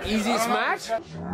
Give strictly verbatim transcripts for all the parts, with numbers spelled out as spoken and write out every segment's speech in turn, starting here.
Easiest match?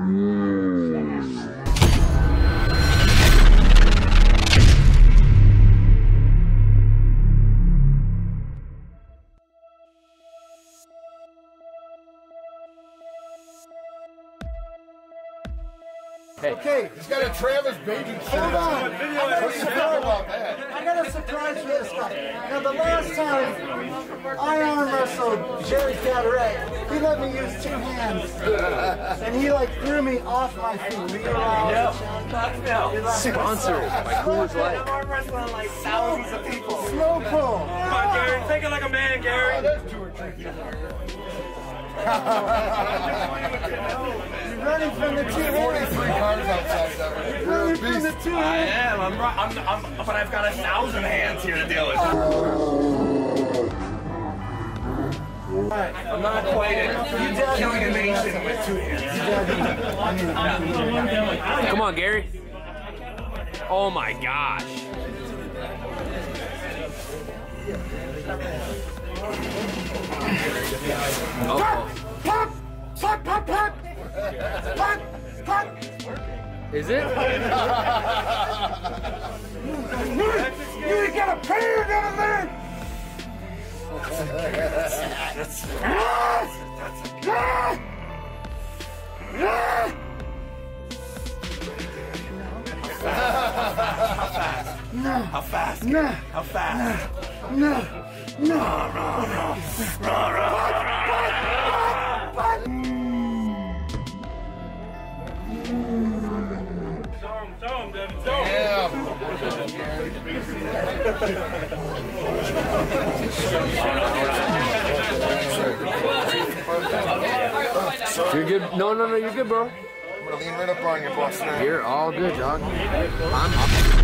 Hey. Okay, he's got a Travis baby. Hold on. What's the problem about that? I got a surprise for this guy. Now, the last time I arm wrestled Gary Roberts, he let me use two hands, and he like threw me off my feet. Were you around? No, no. Sponsored by Coors Light. I'm arm wrestling like thousands of people. Slow pull. Come on, Gary. Take it like a man, Gary. Oh, there's two or three. You're running from the two hands. forty-three cars outside that. You're running from the two hands. I am. I'm, I'm, I'm, but I've got a thousand hands here to deal with. Right. I'm not quite it. You're killing a nation with two hands. Come on, Gary. Oh my gosh. Uh-oh. Pop! Pop! Pop! Pop! Pop! Pop! Is it? You got a pair down there! No. How fast? No. How fast? No. No. Rah, rah, rah, rah, Yeah. You're good. No, no, no, you're good, bro. I'm gonna lean right up on your boss now. You're all good, dog. I'm.